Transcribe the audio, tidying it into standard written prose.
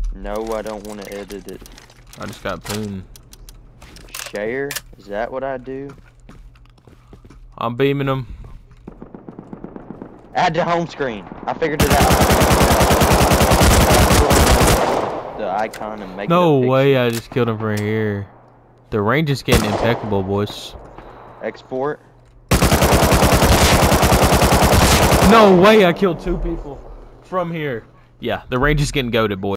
No, I don't want to edit it. I just got poon. Share? Is that what I do? I'm beaming them. Add to home screen. I figured it out. The icon and make No it a way, picture. I just killed him from here. The range is getting impeccable, boys. Export. No way, I killed 2 people from here. Yeah, the range is getting goated, boys.